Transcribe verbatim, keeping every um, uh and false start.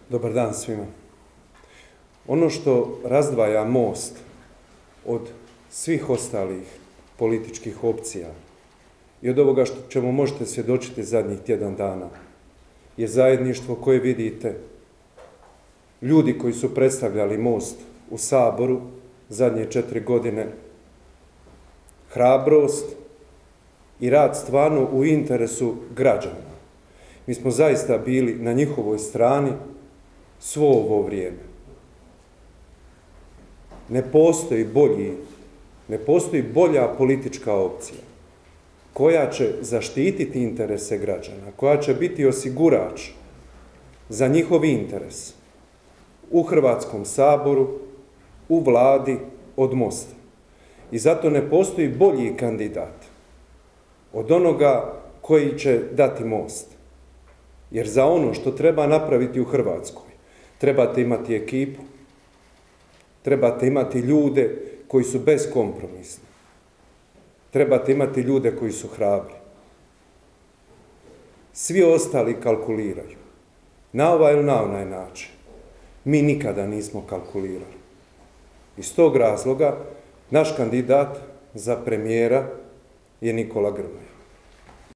Dobar dan svima. Ono što razdvaja Most od svih ostalih političkih opcija i od ovoga što čemu možete svjedočiti zadnjih tjedan dana je zajedništvo koje vidite. Ljudi koji su predstavljali Most u Saboru zadnje četiri godine, hrabrost i rad stvarno u interesu građana. Mi smo zaista bili na njihovoj strani svo ovo vrijeme. Ne postoji bolji, ne postoji bolja politička opcija koja će zaštititi interese građana, koja će biti osigurač za njihov interes u Hrvatskom saboru, u Vladi od Mosta. I zato ne postoji bolji kandidat od onoga koji će dati Most. Jer za ono što treba napraviti u Hrvatskoj, trebate imati ekipu, trebate imati ljude koji su beskompromisni, trebate imati ljude koji su hrabri. Svi ostali kalkuliraju, na ovaj ili na onaj način. Mi nikada nismo kalkulirali. Iz tog razloga naš kandidat za premijera je Nikola Grmoja.